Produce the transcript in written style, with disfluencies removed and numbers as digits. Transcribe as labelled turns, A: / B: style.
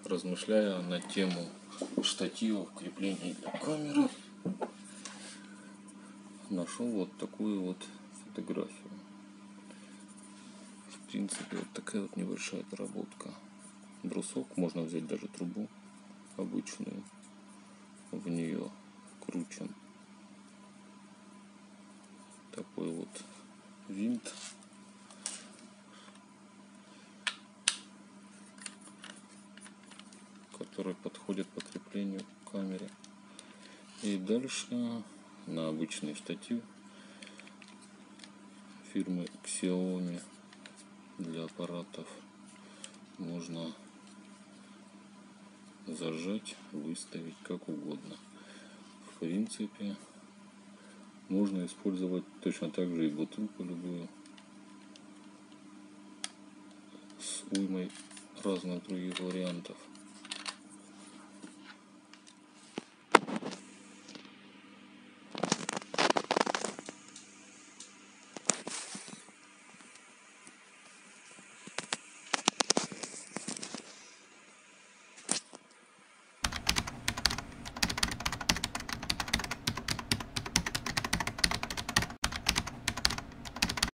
A: размышляя на тему штативов, креплений для камеры, нашел вот такую вот фотографию. В принципе, вот такая вот небольшая доработка. Брусок, можно взять даже трубу обычную, в нее крутим такой вот винт, который подходит по креплению к камере. И дальше на обычный штатив фирмы Xiaomi для аппаратов можно зажать, выставить как угодно. В принципе, можно использовать точно так же и бутылку любую с уймой разных других вариантов.